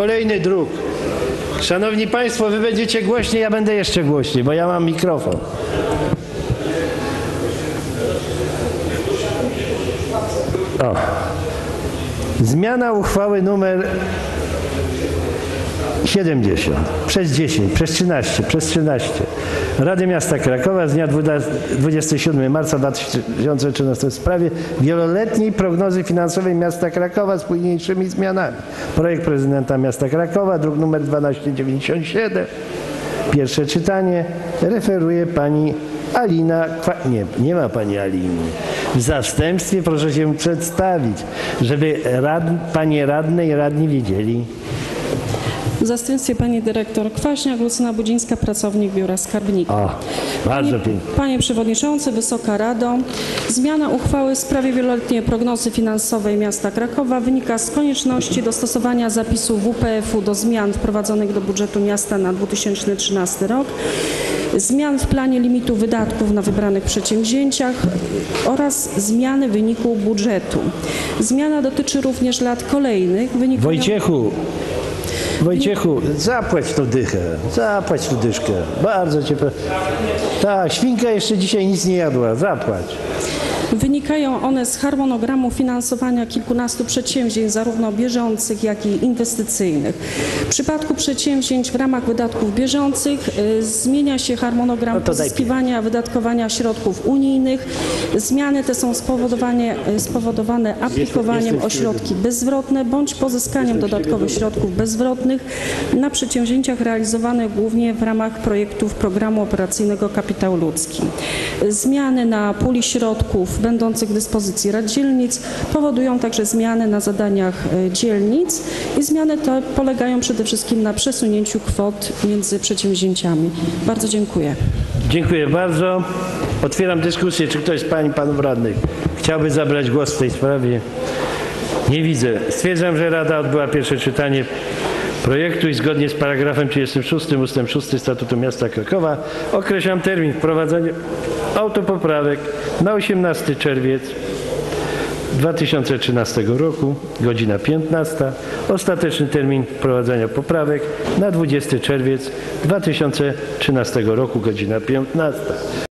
kolejny druk. Szanowni Państwo, wy będziecie głośniej, ja będę jeszcze głośniej, bo ja mam mikrofon. O. Zmiana uchwały numer 70, przez 10, przez 13 Rady Miasta Krakowa z dnia 27 marca 2013 w sprawie wieloletniej prognozy finansowej miasta Krakowa z późniejszymi zmianami. Projekt prezydenta miasta Krakowa, druk nr 1297, pierwsze czytanie, referuje pani Alina, nie ma pani Aliny. W zastępstwie proszę się przedstawić, żeby panie radne i radni wiedzieli. W zastępstwie pani dyrektor Kwaśniak, Lucyna Budzińska, pracownik Biura Skarbnika. O, bardzo pięknie. Panie Przewodniczący, Wysoka Rado, zmiana uchwały w sprawie wieloletniej prognozy finansowej miasta Krakowa wynika z konieczności dostosowania zapisów WPF-u do zmian wprowadzonych do budżetu miasta na 2013 rok, zmian w planie limitu wydatków na wybranych przedsięwzięciach oraz zmiany wyniku budżetu. Zmiana dotyczy również lat kolejnych. Wojciechu, zapłać tą dychę, zapłać tą dyszkę. Bardzo cię proszę. Tak, świnka jeszcze dzisiaj nic nie jadła, zapłać. Wynikają one z harmonogramu finansowania kilkunastu przedsięwzięć, zarówno bieżących, jak i inwestycyjnych. W przypadku przedsięwzięć w ramach wydatków bieżących zmienia się harmonogram pozyskiwania, wydatkowania środków unijnych. Zmiany te są spowodowane aplikowaniem o środki bezzwrotne bądź pozyskaniem dodatkowych środków bezzwrotnych na przedsięwzięciach realizowanych głównie w ramach projektów Programu Operacyjnego Kapitał Ludzki. Zmiany na puli środków będących w dyspozycji rad dzielnic powodują także zmiany na zadaniach dzielnic i zmiany te polegają przede wszystkim na przesunięciu kwot między przedsięwzięciami. Bardzo dziękuję. Dziękuję bardzo. Otwieram dyskusję. Czy ktoś z pań i panów radnych chciałby zabrać głos w tej sprawie? Nie widzę. Stwierdzam, że Rada odbyła pierwsze czytanie projektu i zgodnie z paragrafem 36 ust. 6 Statutu Miasta Krakowa określam termin wprowadzenia autopoprawek na 18 czerwiec 2013 roku, godzina 15. Ostateczny termin wprowadzenia poprawek na 20 czerwiec 2013 roku, godzina 15.